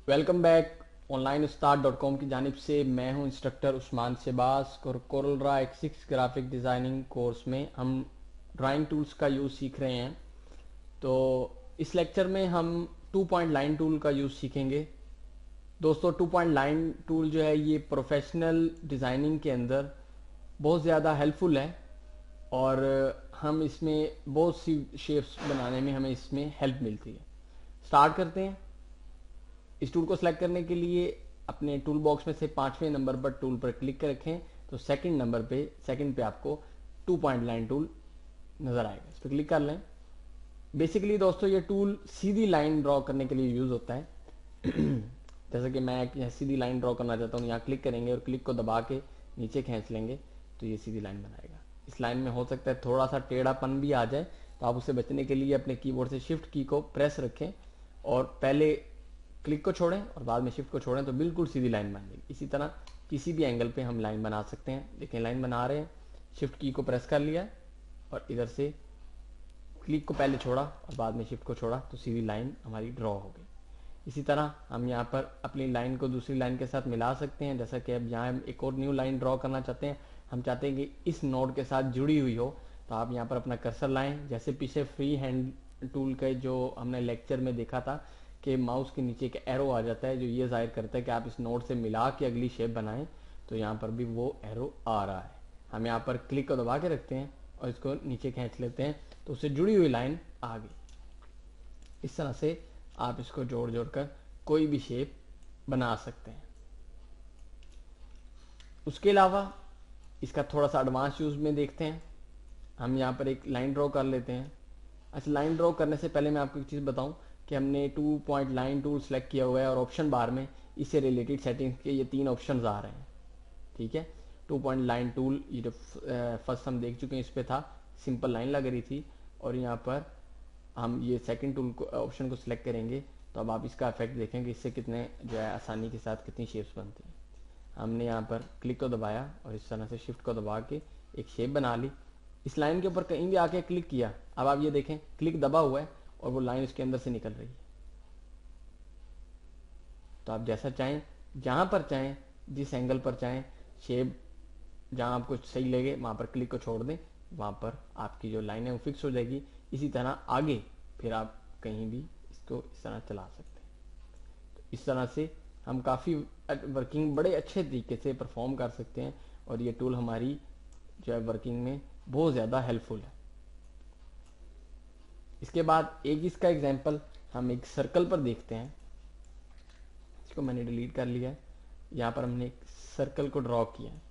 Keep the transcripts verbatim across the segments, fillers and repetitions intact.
Welcome back. Online Ustad dot com की जानिब से मैं हूं इंस्ट्रक्टर उस्मान शहबाज और Corel X six graphic designing course में हम ड्राइंग टूल्स का यूज़ सीख रहे हैं। तो इस लेक्चर में हम टू पॉइंट लाइन टूल का यूज़ सीखेंगे। दोस्तों, टू पॉइंट लाइन टूल जो है ये प्रोफेशनल डिज़ाइनिंग के अंदर बहुत ज़्यादा हेल्पफुल है और हम इसमें बहुत सी शेप्स बनाने में हमें इसमें हेल्प मिलती है। स्टार्ट करते हैं। इस टूल को सिलेक्ट करने के लिए अपने टूल बॉक्स में से पांचवें नंबर पर टूल पर क्लिक कर रखें तो सेकंड नंबर पे सेकंड पे आपको टू पॉइंट लाइन टूल नजर आएगा। इस पर क्लिक कर लें। बेसिकली दोस्तों, ये टूल सीधी लाइन ड्रॉ करने के लिए यूज होता है। जैसे कि मैं यहाँ सीधी लाइन ड्रॉ करना चाहता हूँ, यहाँ क्लिक करेंगे और क्लिक को दबा के नीचे खींच लेंगे तो ये सीधी लाइन बनाएगा। इस लाइन में हो सकता है थोड़ा सा टेढ़ापन भी आ जाए, तो आप उससे बचने के लिए अपने कीबोर्ड से शिफ्ट की को प्रेस रखें और पहले क्लिक को छोड़ें और बाद में शिफ्ट को छोड़ें तो बिल्कुल सीधी लाइन बन जाएगी। इसी तरह किसी भी एंगल पे हम लाइन बना सकते हैं। देखें, लाइन बना रहे हैं, शिफ्ट की को प्रेस कर लिया और इधर से क्लिक को पहले छोड़ा और बाद में शिफ्ट को छोड़ा तो सीधी लाइन हमारी ड्रॉ हो गई। इसी तरह हम यहाँ पर अपनी लाइन को दूसरी लाइन के साथ मिला सकते हैं। जैसा कि अब यहाँ हम एक और न्यू लाइन ड्रॉ करना चाहते हैं, हम चाहते हैं कि इस नोड के साथ जुड़ी हुई हो, तो आप यहाँ पर अपना कर्सर लाएं। जैसे पीछे फ्री हैंड टूल के जो हमने लेक्चर में देखा था कि माउस के नीचे एक एरो आ जाता है जो ये जाहिर करता है कि आप इस नोड से मिला के अगली शेप बनाएं, तो यहाँ पर भी वो एरो आ रहा है। हम यहाँ पर क्लिक को दबा के रखते हैं और इसको नीचे खींच लेते हैं तो उससे जुड़ी हुई लाइन आ गई। इस तरह से आप इसको जोड़ जोड़ कर कोई भी शेप बना सकते हैं। उसके अलावा इसका थोड़ा सा एडवांस यूज में देखते हैं। हम यहाँ पर एक लाइन ड्रॉ कर लेते हैं। अच्छा, लाइन ड्रॉ करने से पहले मैं आपको एक चीज़ बताऊं कि हमने two point line tool select किया हुआ है और ऑप्शन बार में इससे रिलेटेड सेटिंग्स के ये तीन ऑप्शंस आ रहे हैं। ठीक है, टू पॉइंट लाइन टूल ये जो फर्स्ट हम देख चुके हैं, इस पे था सिंपल लाइन लग रही थी और यहाँ पर हम ये सेकंड टूल को ऑप्शन को सिलेक्ट करेंगे तो अब आप इसका इफेक्ट देखेंगे, इससे कितने जो है आसानी के साथ कितनी शेप्स बनती हैं। हमने यहाँ पर क्लिक को दबाया और इस तरह से शिफ्ट को दबा के एक शेप बना ली। इस लाइन के ऊपर कहीं भी आके क्लिक किया, अब आप ये देखें क्लिक दबा हुआ है और वो लाइन उसके अंदर से निकल रही है। तो आप जैसा चाहें, जहां पर चाहें, जिस एंगल पर चाहें, शेप जहां आपको सही लगे वहां पर क्लिक को छोड़ दें, वहां पर आपकी जो लाइन है वो फिक्स हो जाएगी। इसी तरह आगे फिर आप कहीं भी इसको इस तरह चला सकते हैं। तो इस तरह से हम काफ़ी वर्किंग बड़े अच्छे तरीके से परफॉर्म कर सकते हैं और ये टूल हमारी जो है वर्किंग में बहुत ज़्यादा हेल्पफुल है। इसके बाद एक इसका एग्जांपल हम एक सर्कल पर देखते हैं। इसको मैंने डिलीट कर लिया है। यहाँ पर हमने एक सर्कल को ड्रॉ किया है।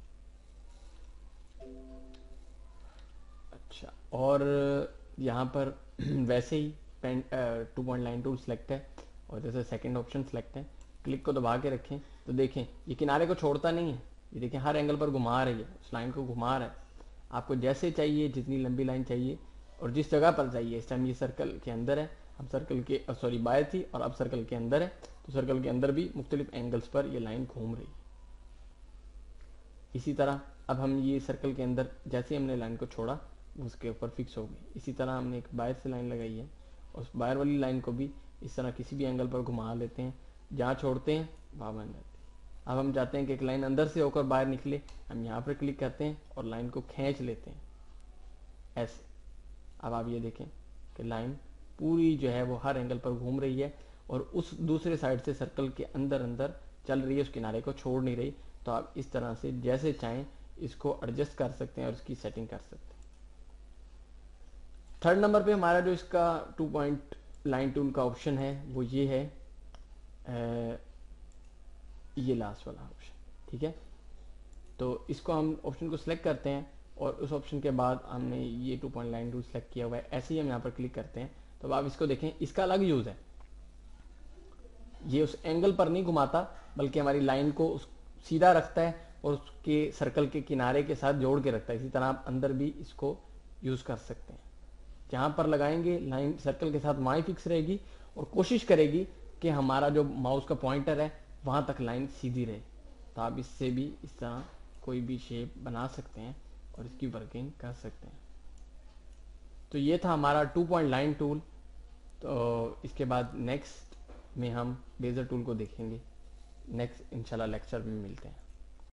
अच्छा, और यहाँ पर वैसे ही pen two point line tool select है और जैसे सेकंड ऑप्शन सेलेक्ट है, क्लिक को दबा के रखें तो देखें ये किनारे को छोड़ता नहीं है। ये देखें हर एंगल पर घुमा रही है, उस लाइन को घुमा रहा है। आपको जैसे चाहिए, जितनी लंबी लाइन चाहिए और जिस जगह पर चाहिए। इस टाइम ये सर्कल के अंदर है, हम सर्कल के सॉरी बाहर थी और अब सर्कल के अंदर है, तो सर्कल के अंदर भी मुख्तलिफ एंगल्स पर ये लाइन घूम रही है। इसी तरह अब हम ये सर्कल के अंदर जैसे हमने लाइन को छोड़ा उसके ऊपर फिक्स हो गई। इसी तरह हमने एक बाहर से लाइन लगाई है और उस बाहर वाली लाइन को भी इस तरह किसी भी एंगल पर घुमा लेते हैं, जहाँ छोड़ते हैं वहाँ बन जाती है। अब हम चाहते हैं कि एक लाइन अंदर से होकर बाहर निकले, हम यहाँ पर क्लिक करते हैं और लाइन को खींच लेते हैं ऐसे। अब आप ये देखें कि लाइन पूरी जो है वो हर एंगल पर घूम रही है और उस दूसरे साइड से सर्कल के अंदर अंदर चल रही है, उस किनारे को छोड़ नहीं रही। तो आप इस तरह से जैसे चाहें इसको एडजस्ट कर सकते हैं और इसकी सेटिंग कर सकते हैं। थर्ड नंबर पे हमारा जो इसका टू पॉइंट लाइन टूल का ऑप्शन है वो ये है, आ, ये लास्ट वाला ऑप्शन। ठीक है, तो इसको हम ऑप्शन को सिलेक्ट करते हैं और उस ऑप्शन के बाद हमने ये two point line tool select किया हुआ है। ऐसे ही हम यहाँ पर क्लिक करते हैं तो आप इसको देखें, इसका अलग यूज है। ये उस एंगल पर नहीं घुमाता बल्कि हमारी लाइन को उस सीधा रखता है और उसके सर्कल के किनारे के साथ जोड़ के रखता है। इसी तरह आप अंदर भी इसको यूज कर सकते हैं। जहां पर लगाएंगे लाइन सर्कल के साथ वहीं फिक्स रहेगी और कोशिश करेगी कि हमारा जो माउस का पॉइंटर है वहां तक लाइन सीधी रहे। तो आप इससे भी इस तरह कोई भी शेप बना सकते हैं और इसकी वर्किंग कर सकते हैं। तो ये था हमारा टू पॉइंट लाइन टूल। तो इसके बाद नेक्स्ट में हम बेजर टूल को देखेंगे। नेक्स्ट इंशाल्लाह लेक्चर में मिलते हैं।